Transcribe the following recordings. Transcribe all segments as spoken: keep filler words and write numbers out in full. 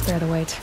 bear the weight.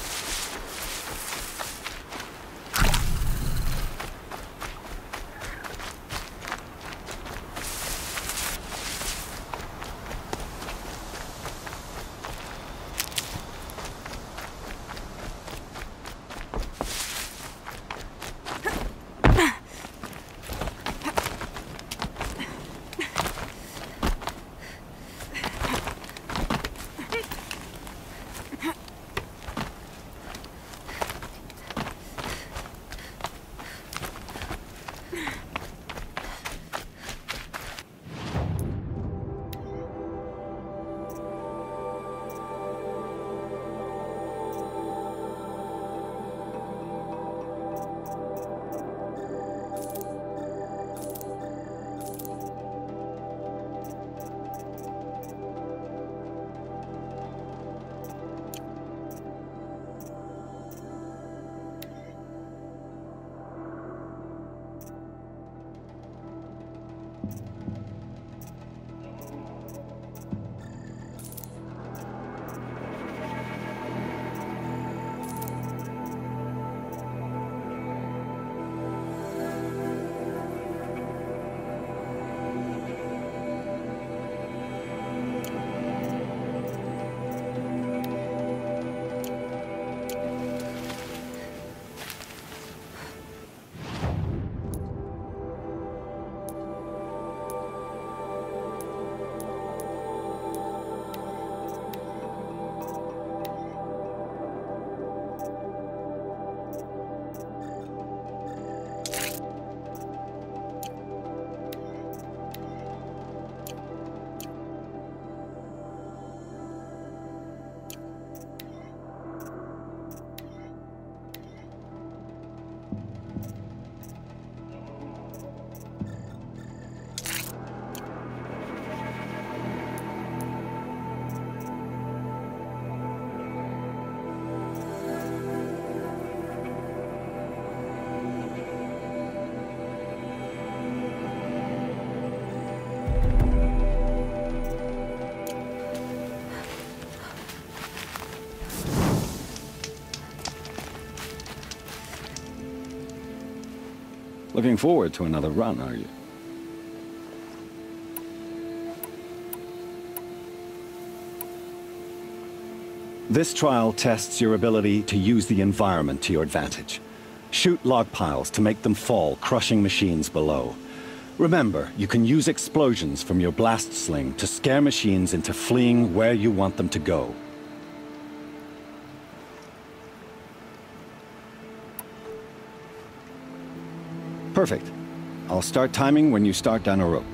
Looking forward to another run, are you? This trial tests your ability to use the environment to your advantage. Shoot log piles to make them fall, crushing machines below. Remember, you can use explosions from your blast sling to scare machines into fleeing where you want them to go. Perfect. I'll start timing when you start down a rope.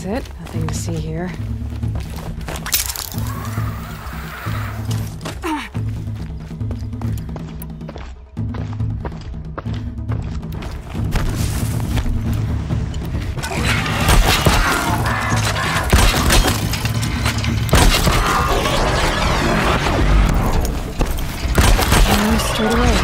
looks it. Nothing to see here. Straight away.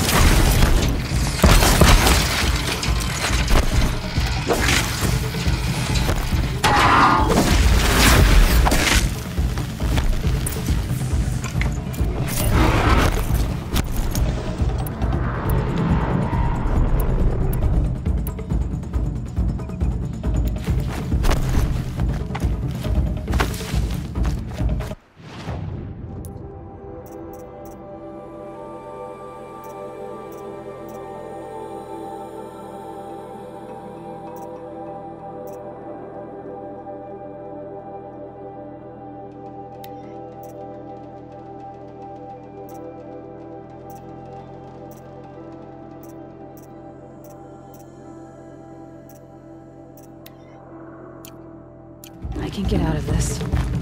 I can get out of this.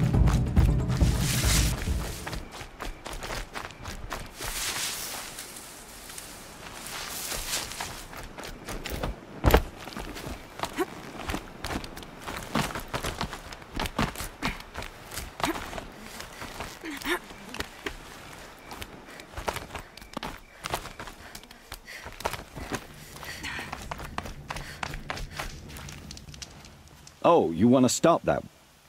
Oh, you want to stop that?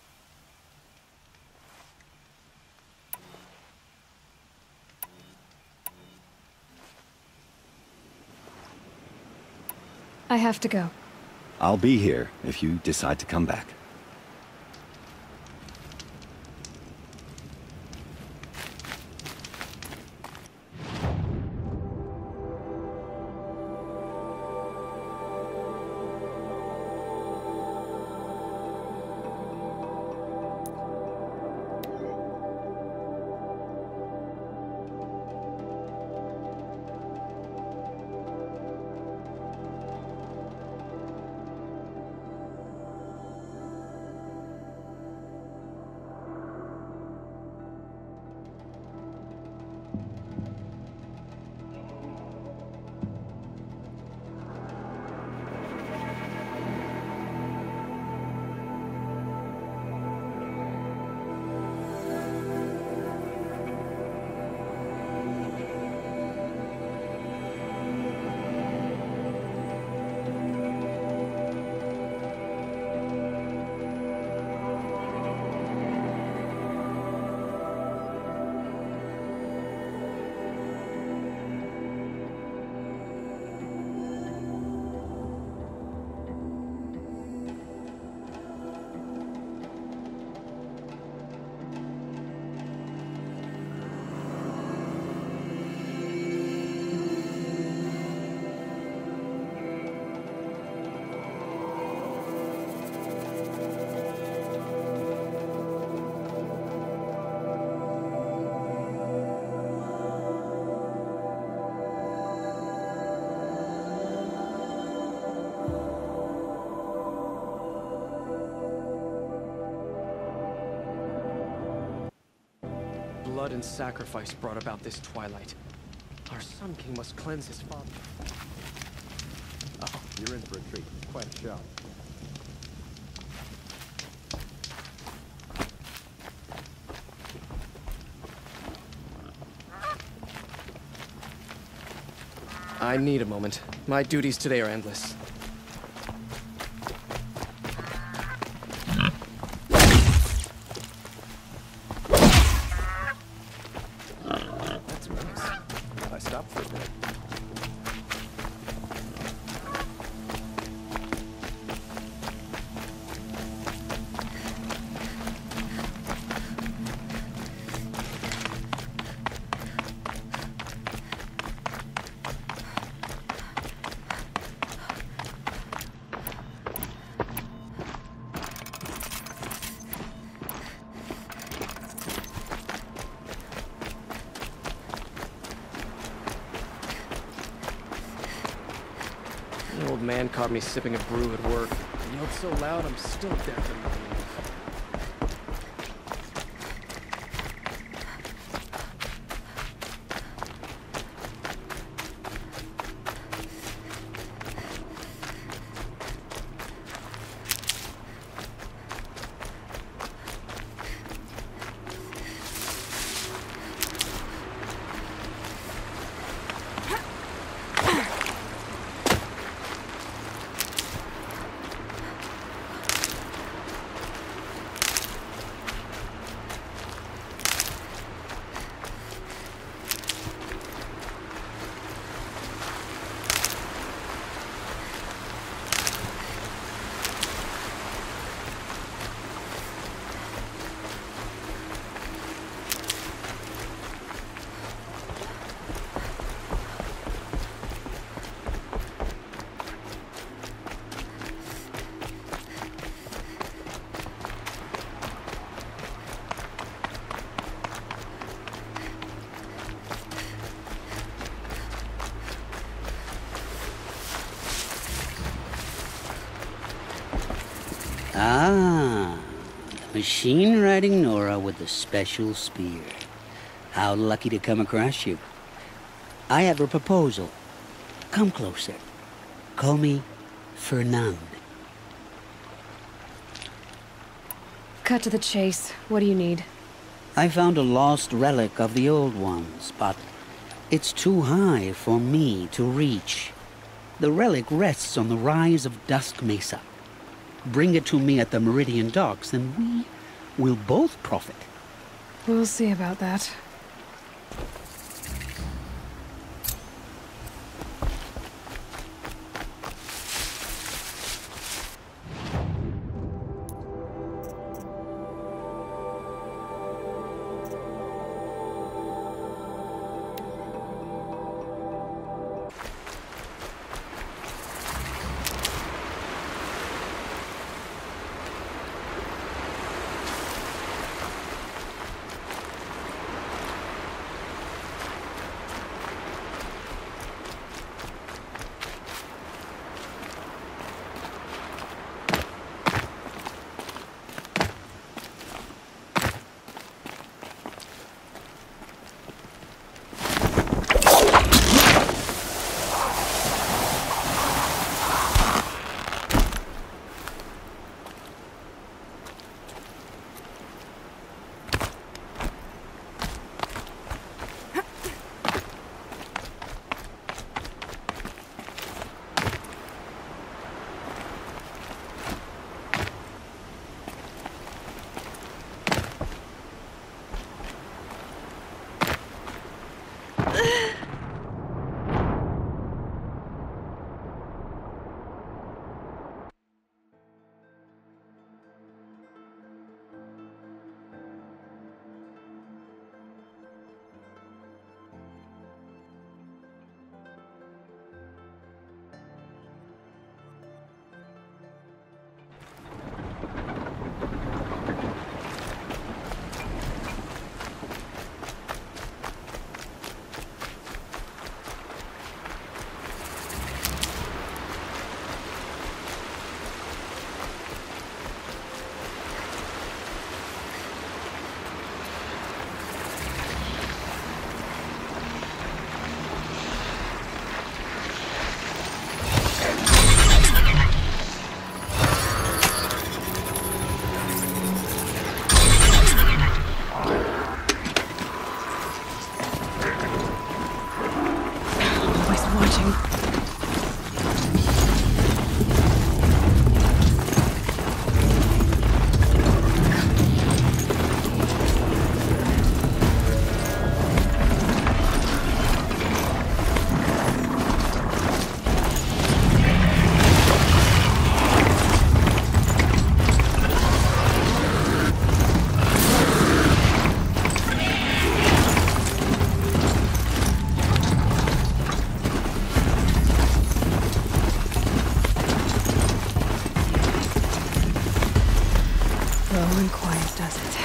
I have to go. I'll be here if you decide to come back. Blood and sacrifice brought about this twilight. Our Sun King must cleanse his father. Oh, you're in for a treat. Quite a show. I need a moment. My duties today are endless. An old man caught me sipping a brew at work. I yelled so loud I'm still deaf in my ears. Ah, the machine-riding Nora with the special spear. How lucky to come across you. I have a proposal. Come closer. Call me Fernand. Cut to the chase. What do you need? I found a lost relic of the old ones, but it's too high for me to reach. The relic rests on the rise of Dusk Mesa. Bring it to me at the Meridian Docks, and we will both profit. We'll see about that. Slow and quiet does it.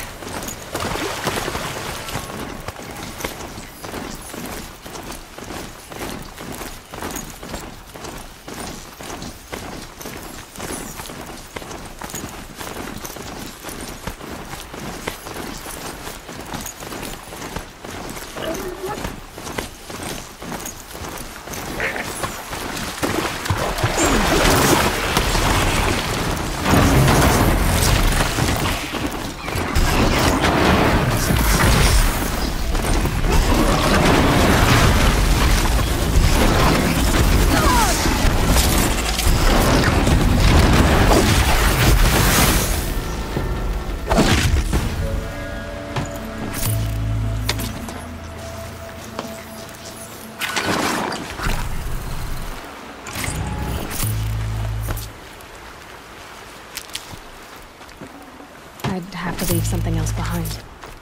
I'd have to leave something else behind.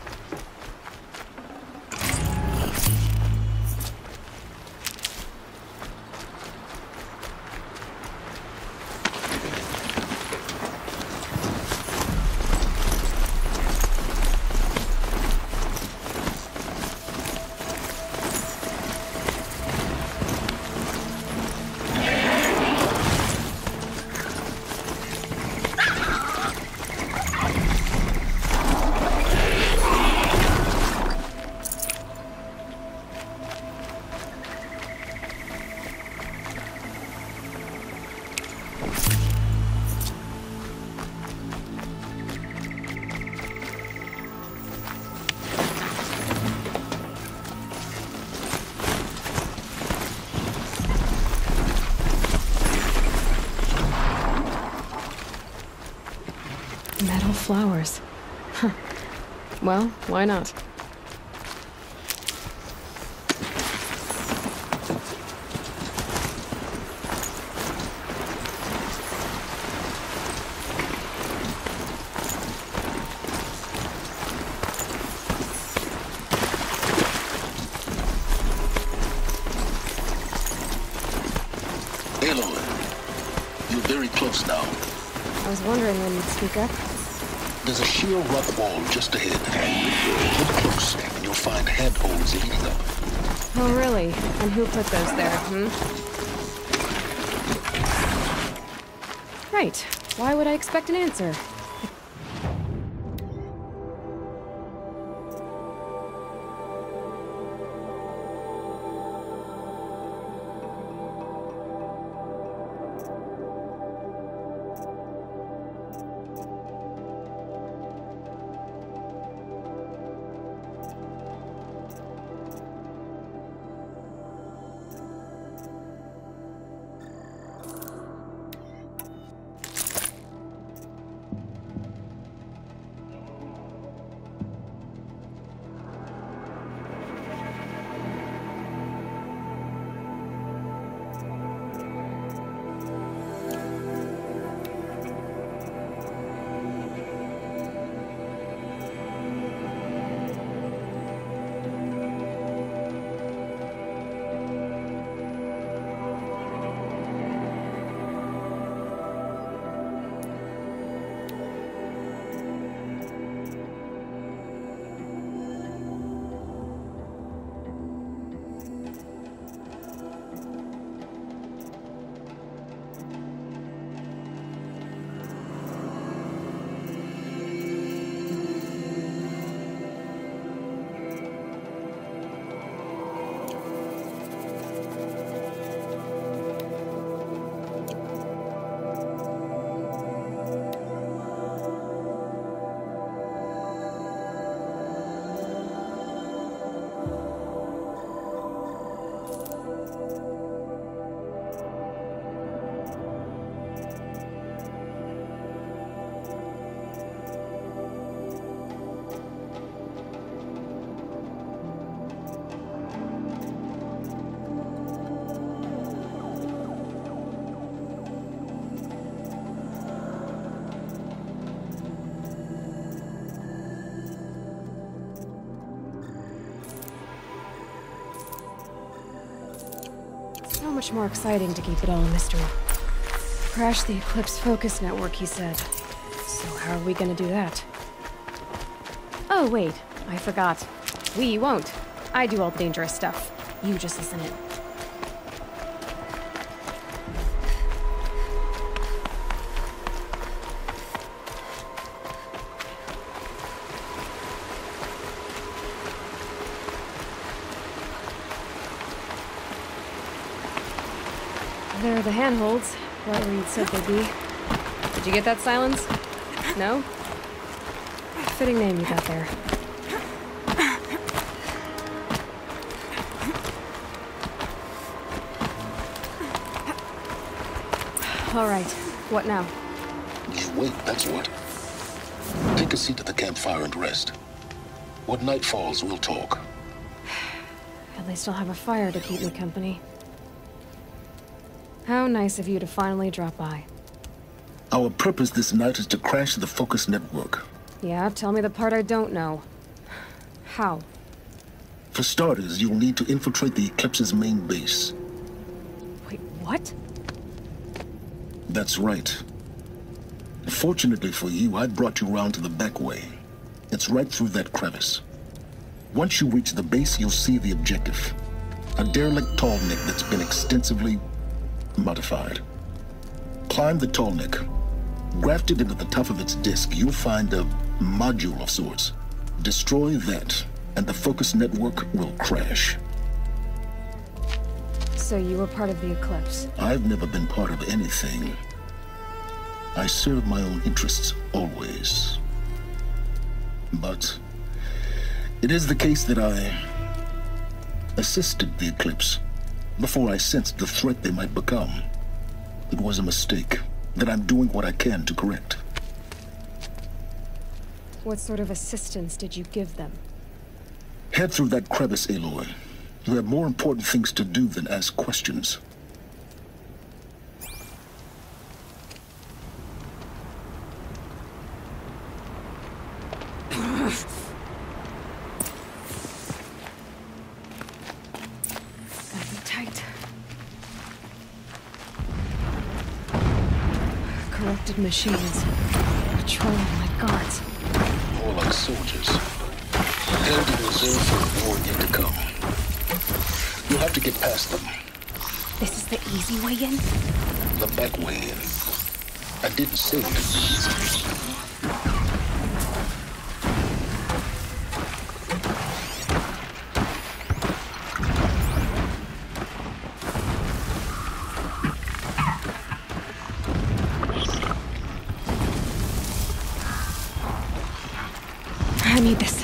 Metal flowers. Huh. Well, why not? Aloy, you're very close now. I was wondering when you'd speak up. There's a sheer rock wall just ahead. Get close, and you'll find handholds leading up. Oh, really? And who put those there, hmm? Right. Why would I expect an answer? So much more exciting to keep it all a mystery. Crash the Eclipse focus network, he said. So how are we gonna do that? Oh, wait. I forgot. We won't. I do all the dangerous stuff. You just listen in. There are the handholds, right where you'd said they'd be. Did you get that, Silence? No? Fitting name you got there. All right, what now? You wait, that's what. Take a seat at the campfire and rest. When night falls, we'll talk. At least I'll have a fire to keep me company. How nice of you to finally drop by. Our purpose this night is to crash the focus network. Yeah, tell me the part I don't know. How? For starters, you'll need to infiltrate the Eclipse's main base. Wait, what? That's right. Fortunately for you, I brought you around to the back way. It's right through that crevice. Once you reach the base, you'll see the objective. A derelict tall neck that's been extensively modified. Climb the tall neck. Grafted into the top of its disk, you'll find a module of sorts. Destroy that, and the focus network will crash. So you were part of the Eclipse? I've never been part of anything. I serve my own interests, always. But it is the case that I assisted the Eclipse before I sensed the threat they might become. It was a mistake that I'm doing what I can to correct. What sort of assistance did you give them? Head through that crevice, Aloy. You have more important things to do than ask questions. Gotta be tight. Corrupted machines. Patrolling like guards. More like soldiers. Held in reserve for a war yet to come. You'll have to get past them. This is the easy way in? The back way in. I didn't say it would be easy. I need this.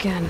again.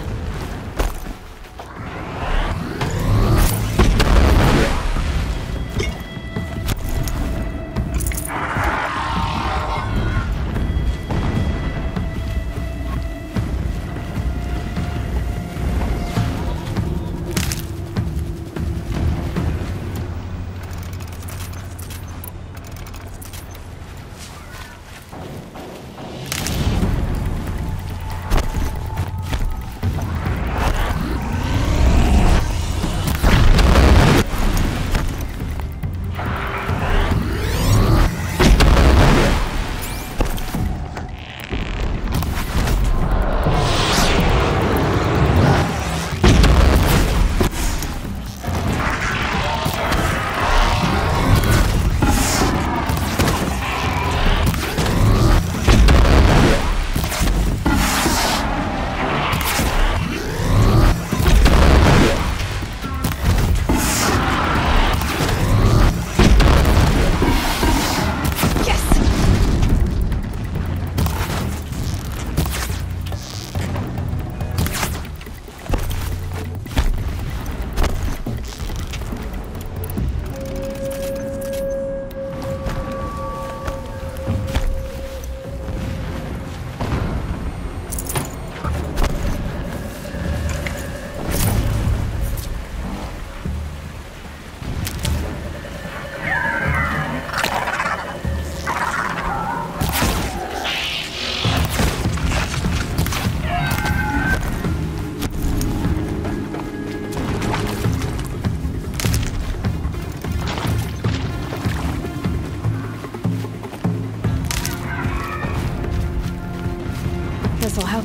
This'll help.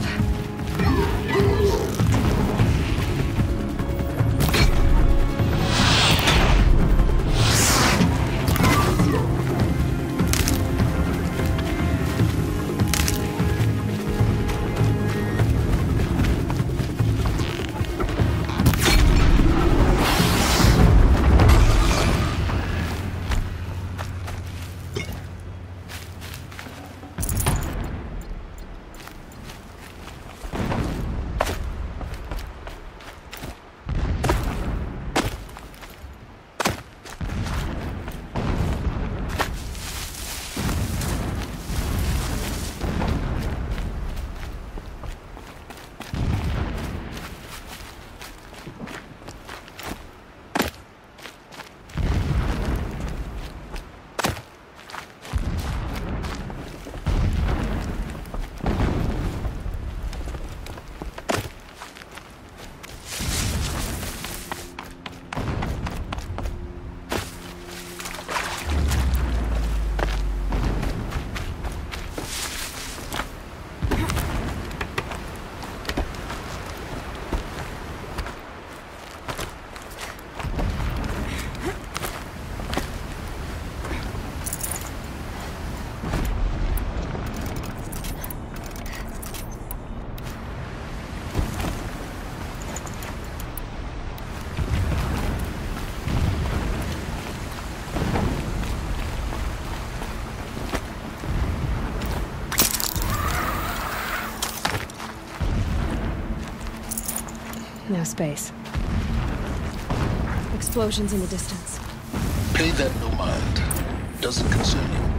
No space. Explosions in the distance. Pay that no mind. Doesn't concern you.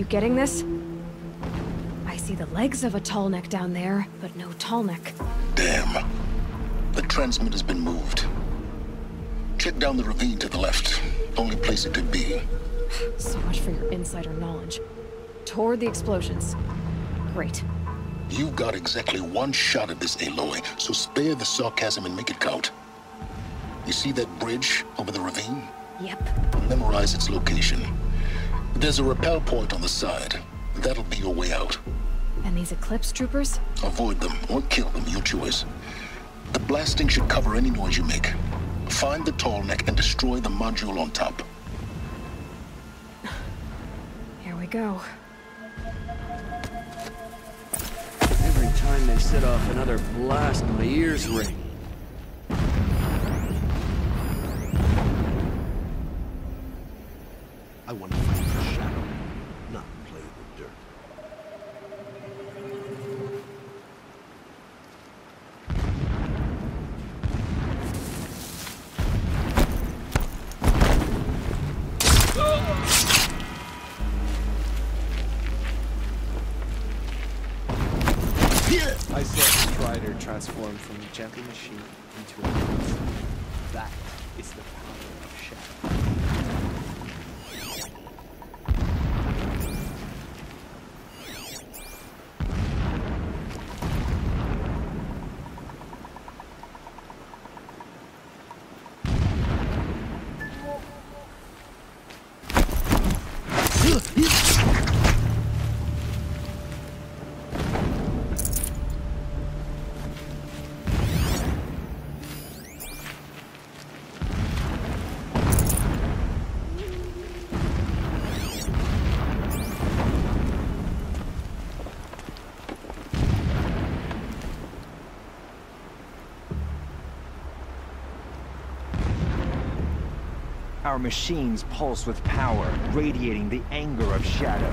you getting this? I see the legs of a tall neck down there, but no tall neck. Damn. The transmitter's been moved. Check down the ravine to the left. Only place it could be. So much for your insider knowledge. Toward the explosions. Great. You've got exactly one shot at this, Aloy, so spare the sarcasm and make it count. You see that bridge over the ravine? Yep. Memorize its location. There's a rappel point on the side. That'll be your way out. And these Eclipse troopers? Avoid them or kill them, your choice. The blasting should cover any noise you make. Find the tall neck and destroy the module on top. Here we go. Every time they set off another blast, my ears ring. I want to find the shadow, not play the dirt. I saw Strider transform from a gentle machine into a beast. That is the power of shadow. Our machines pulse with power, radiating the anger of Shadow.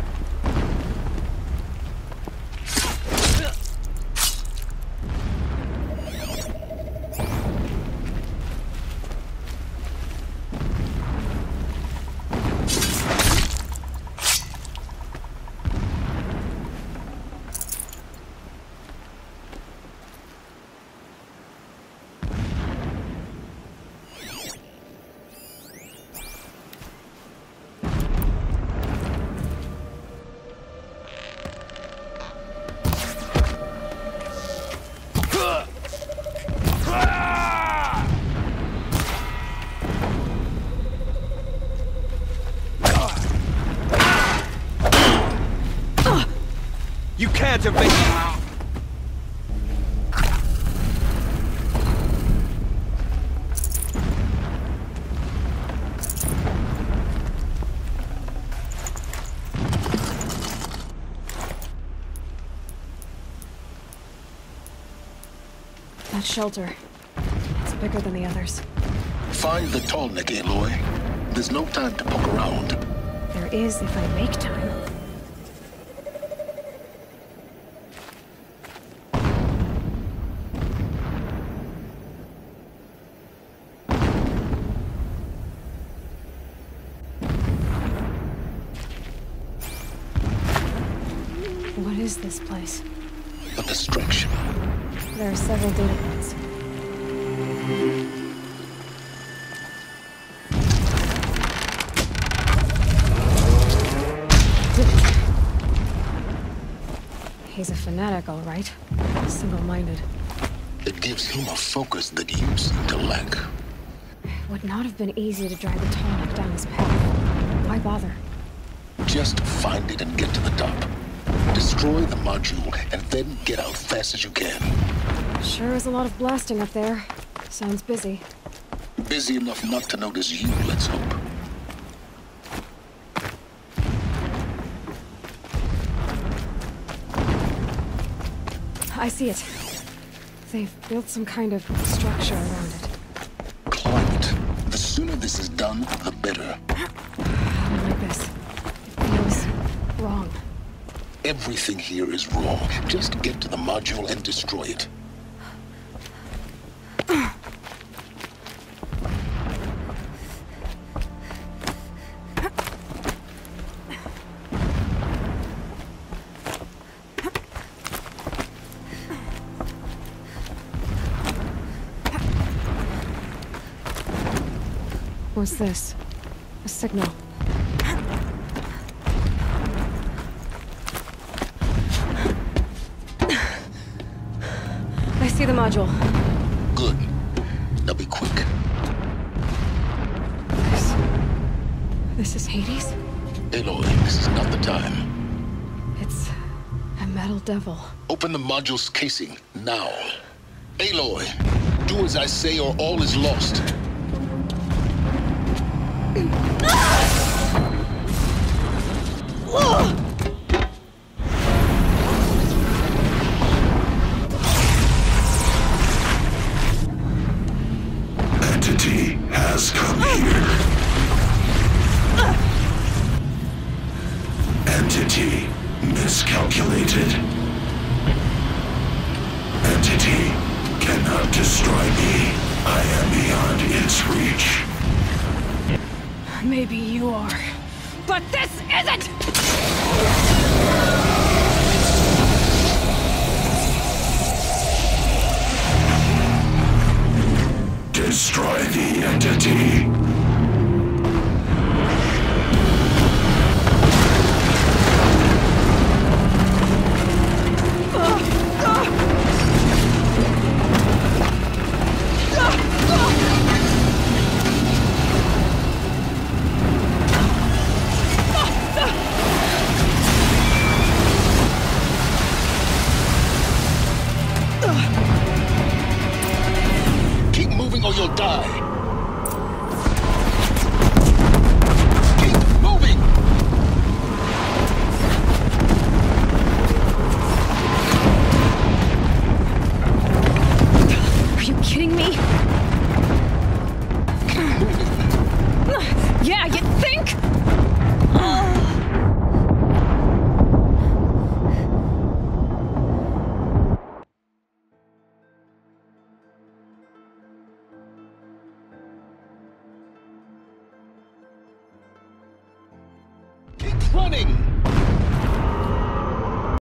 You can't evade. That shelter. It's bigger than the others. Find the tall neck, Aloy. There's no time to poke around. There is if I make time. What is this place? A distraction. There are several data points. Did it. He's a fanatic, all right. Single-minded. It gives him a focus that you seem to lack. It would not have been easy to drag the tall neck down his path. Why bother? Just find it and get to the top. Destroy the module and then get out fast as you can. Sure is a lot of blasting up there. Sounds busy. Busy enough not to notice you, let's hope. I see it. They've built some kind of structure around it. Climb it. The sooner this is done, the better. I don't like this. It feels wrong. Everything here is wrong. Just get to the module and destroy it. What's this? A signal. I see the module. Good. Now be quick. This... This is Hades? Aloy, this is not the time. It's... a metal devil. Open the module's casing, now. Aloy, do as I say or all is lost. Entity has come here. Entity miscalculated. Entity cannot destroy me. I am beyond its reach. Maybe you are, but this isn't!